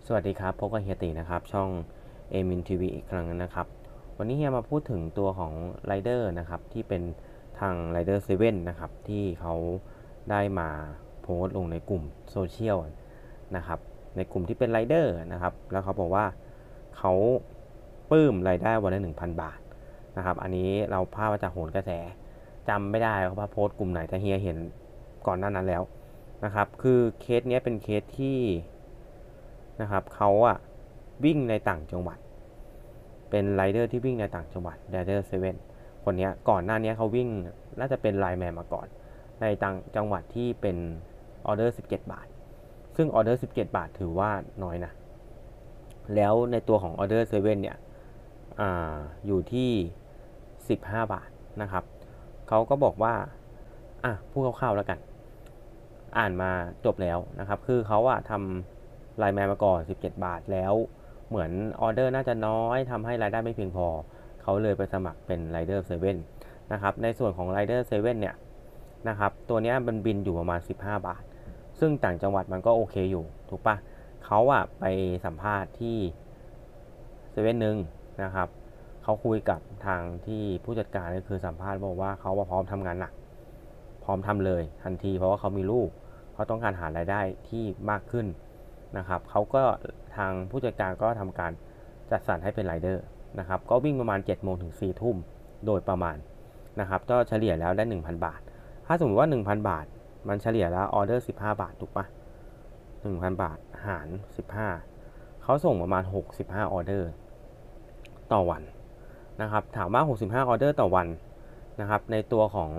สวัสดีครับพบกับเฮียตีนะครับช่องเอมินทีวีอีกครั้งนะครับวันนี้เฮียมาพูดถึงตัวของไรเดอร์นะครับที่เป็นทางไรเดอร์เซเว่นนะครับที่เขาได้มาโพสต์ลงในกลุ่มโซเชียลนะครับในกลุ่มที่เป็นไรเดอร์นะครับแล้วเขาบอกว่าเขาปลื้มรายได้วันละ1,000 บาทนะครับอันนี้เราภาพมาจากโหนกระแสจำไม่ได้ว่าโพสต์กลุ่มไหนแต่เฮียเห็นก่อนหน้านั้นแล้วนะครับคือเคสนี้เป็นเคสที่นะครับเขาวิ่งในต่างจังหวัดเป็นไรเดอร์ที่วิ่งในต่างจังหวัดไรเดอร์เซเว่นคนนี้ก่อนหน้านี้เขาวิ่งน่าจะเป็นไลน์แมนมาก่อนในต่างจังหวัดที่เป็นออเดอร์17 บาทซึ่งออเดอร์17 บาทถือว่าน้อยนะแล้วในตัวของออเดอร์เซเว่นเนี่ยอยู่ที่15 บาทนะครับเขาก็บอกว่าพูดคร่าวๆแล้วกันอ่านมาจบแล้วนะครับคือเขาทำไลน์แมนมาก่อน17 บาทแล้วเหมือนออเดอร์น่าจะน้อยทำให้รายได้ไม่เพียงพอเขาเลยไปสมัครเป็นไรเดอร์เซเว่นนะครับในส่วนของไรเดอร์เซเว่นเนี่ยนะครับตัวนี้มันบินอยู่ประมาณ15 บาทซึ่งต่างจังหวัดมันก็โอเคอยู่ถูกปะเขาไปสัมภาษณ์ที่เซเว่นหนึ่งนะครับเขาคุยกับทางที่ผู้จัดการก็คือสัมภาษณ์บอกว่าเขาพร้อมทำงานหนักพร้อมทำเลยทันทีเพราะว่าเขามีลูกเขาต้องการหารายได้ที่มากขึ้นนะครับเขาก็ทางผู้จัดการก็ทำการจัดสรรให้เป็นไรเดอร์นะครับก็วิ่งประมาณ7 โมงถึง4 ทุ่มโดยประมาณนะครับก็เฉลี่ยแล้วได้ 1,000 บาทถ้าสมมติว่า 1,000 บาทมันเฉลี่ยแล้วออเดอร์15 บาทถูกปะ1,000 บาทหาร15เขาส่งประมาณ65 ออเดอร์ต่อวันนะครับถามว่า65 ออเดอร์ต่อวันนะครับในตัวของ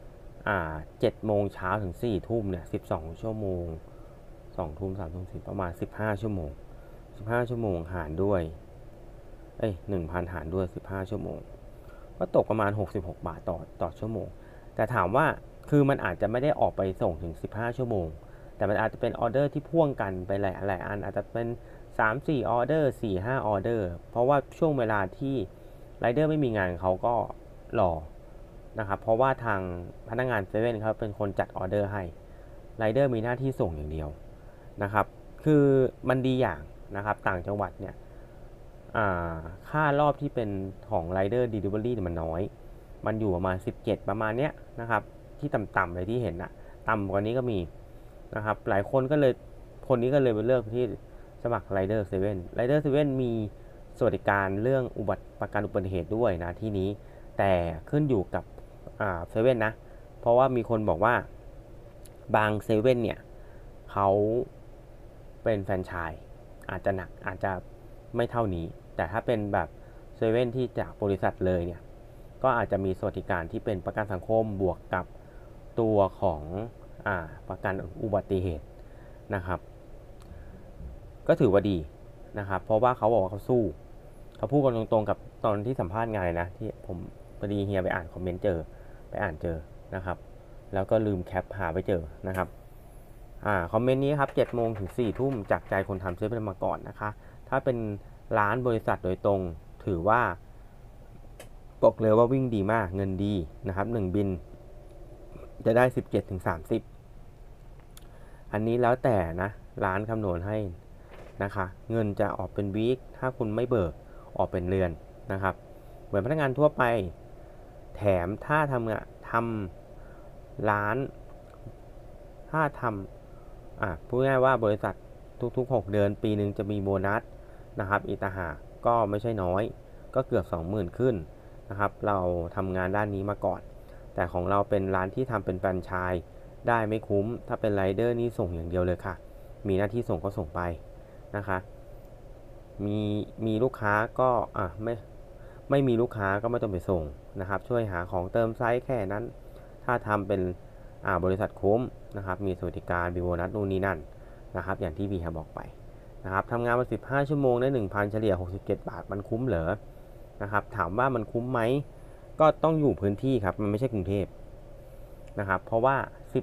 7 โมงเช้าถึง4 ทุ่มเนี่ย12 ชั่วโมง2 ทุ่ม3 ทุ่ม4ประมาณ15 ชั่วโมง15 ชั่วโมงหารด้วย1,000 หารด้วย15 ชั่วโมงก็ตกประมาณ66 บาทต่อชั่วโมงแต่ถามว่าคือมันอาจจะไม่ได้ออกไปส่งถึง15 ชั่วโมงแต่มันอาจจะเป็นออเดอร์ที่พ่วงกันไปหลายอันอาจจะเป็น3-4 ออเดอร์4-5 ออเดอร์เพราะว่าช่วงเวลาที่ไรเดอร์ไม่มีงานเขาก็รอนะครับเพราะว่าทางพนักงานเซเว่นเขาเป็นคนจัดออเดอร์ให้ไรเดอร์มีหน้าที่ส่งอย่างเดียวนะครับคือมันดีอย่างนะครับต่างจังหวัดเนี่ยค่ารอบที่เป็นของไรเดอร์ดีลิเวอรี่มันน้อยมันอยู่ประมาณ17ประมาณเนี้ยนะครับที่ต่ำๆเลยที่เห็นต่ำกว่านี้ก็มีนะครับหลายคนก็เลยคนนี้ก็เลยไปเลือกที่สมัครไรเดอร์เซเว่นไรเดอร์เซเว่นมีสวัสดิการเรื่องประกันอุบัติเหตุด้วยนะที่นี้แต่ขึ้นอยู่กับเซเว่นนะเพราะว่ามีคนบอกว่าบางเซเว่นเนี่ยเขาเป็นแฟรนไชส์อาจจะหนักอาจจะไม่เท่านี้แต่ถ้าเป็นแบบเซเว่นที่จากบริษัทเลยเนี่ยก็อาจจะมีสวัสดิการที่เป็นประกันสังคมบวกกับตัวของประกันอุบัติเหตุนะครับก็ถือว่าดีนะครับเพราะว่าเขาบอกว่าเขาสู้เขาพูดกันตรงๆกับตอนที่สัมภาษณ์งานนะที่ผมพอดีเฮียไปอ่านคอมเมนต์เจอไปอ่านเจอนะครับแล้วก็ลืมแคปหาไปเจอนะครับคอมเมนต์นี้ครับ7 โมงถึง4 ทุ่มจากใจคนทำเซฟมาก่อนนะคะถ้าเป็นร้านบริษัทโดยตรงถือว่าบอกเลยว่าวิ่งดีมากเงินดีนะครับ1บินจะได้17ถึง30อันนี้แล้วแต่นะร้านคำนวณให้นะคะเงินจะออกเป็นวีคถ้าคุณไม่เบิกออกเป็นเดือนนะครับเหมือนพนักงานทั่วไปแถมถ้าทำร้านถ้าทำพูดง่ายว่าบริษัททุกๆ6 เดือนปีหนึ่งจะมีโบนัสนะครับอีกต่างหากก็ไม่ใช่น้อยก็เกือบ 20,000 ขึ้นนะครับเราทำงานด้านนี้มาก่อนแต่ของเราเป็นร้านที่ทำเป็นแฟรนไชส์ได้ไม่คุ้มถ้าเป็นไรเดอร์นี่ส่งอย่างเดียวเลยค่ะมีหน้าที่ส่งก็ส่งไปนะคะมีลูกค้าก็ไม่มีลูกค้าก็ไม่ต้องไปส่งนะครับช่วยหาของเติมไซส์แค่นั้นถ้าทำเป็นบริษัทคุ้มนะครับมีสวัสดิการมีโบนัสนู่นนี่นั่นนะครับอย่างที่พี่บอกไปนะครับทำงานมา15 ชั่วโมงได้ 1,000 เฉลี่ย67 บาทมันคุ้มเหรอนะครับถามว่ามันคุ้มไหมก็ต้องอยู่พื้นที่ครับมันไม่ใช่กรุงเทพนะครับเพราะว่า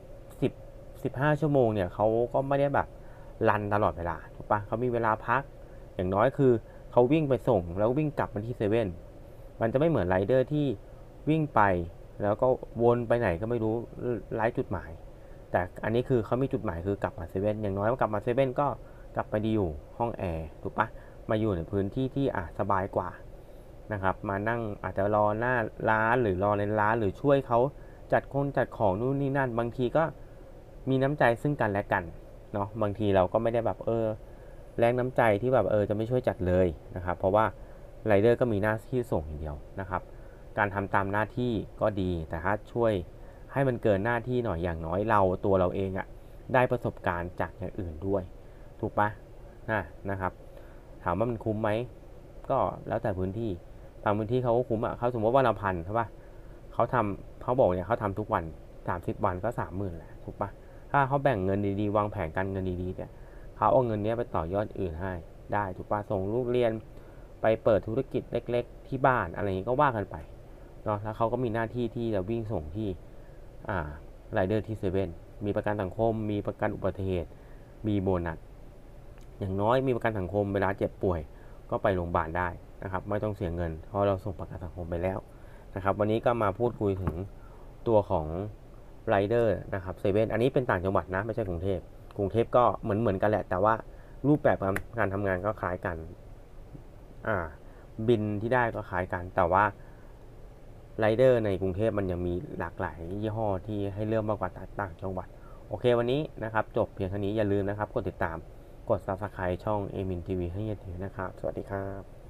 15 ชั่วโมงเนี่ยเขาก็ไม่ได้แบบรันตลอดเวลาถูกปะเขามีเวลาพักอย่างน้อยคือเขาวิ่งไปส่งแล้ววิ่งกลับมาที่เซเว่นมันจะไม่เหมือนไรเดอร์ที่วิ่งไปแล้วก็วนไปไหนก็ไม่รู้ไร้จุดหมายแต่อันนี้คือเขามีจุดหมายคือกลับมาเซเว่นอย่างน้อยกลับมาเซเว่นก็กลับไปดีอยู่ห้องแอร์ถูกปะมาอยู่ในพื้นที่ที่สบายกว่านะครับมานั่งอาจจะรอหน้าร้านหรือรอในร้านหรือช่วยเขาจัดของนู่นนี่นั่นบางทีก็มีน้ำใจซึ่งกันและกันเนาะบางทีเราก็ไม่ได้แบบแรงน้ำใจที่แบบจะไม่ช่วยจัดเลยนะครับเพราะว่าไรเดอร์ก็มีหน้าที่ส่งอย่างเดียวนะครับการทำตามหน้าที่ก็ดีแต่ถ้าช่วยให้มันเกินหน้าที่หน่อยอย่างน้อยตัวเราเองได้ประสบการณ์จากอย่างอื่นด้วยถูกปะนะครับถามว่ามันคุ้มไหมก็แล้วแต่พื้นที่บางพื้นที่เขาก็คุ้มเขาสมมติว่าเรา1,000ใช่ปะเขาบอกเนี่ยเขาทำทุกวัน30 วันก็30,000แหละถูกปะถ้าเขาแบ่งเงินดีๆวางแผนการเงินดีๆเนี่ยเขาเอาเงินนี้ไปต่อยอดอื่นให้ได้ถูกปะส่งลูกเรียนไปเปิดธุรกิจเล็กๆที่บ้านอะไรอย่างนี้ก็ว่ากันไปเนาะแล้วเขาก็มีหน้าที่ที่จะวิ่งส่งที่ไรเดอร์ที่เซเว่นมีประกันสังคมมีประกันอุบัติเหตุมีโบนัสอย่างน้อยมีประกันสังคมเวลาเจ็บป่วยก็ไปโรงพยาบาลได้นะครับไม่ต้องเสียเงินเพราะเราส่งประกันสังคมไปแล้วนะครับวันนี้ก็มาพูดคุยถึงตัวของไรเดอร์นะครับเซเว่นอันนี้เป็นต่างจังหวัดนะไม่ใช่กรุงเทพก็เหมือนกันแหละแต่ว่ารูปแบบการทำงานก็คล้ายกันบินที่ได้ก็คล้ายกันแต่ว่าไรเดอร์ในกรุงเทพมันยังมีหลากหลายยี่ห้อที่ให้เลือกมากกว่าต่างจังหวัดโอเควันนี้นะครับจบเพียงเท่านี้อย่าลืมนะครับกดติดตามกด Subscribe ช่อง Emin TV ให้เยอะๆนะครับสวัสดีครับ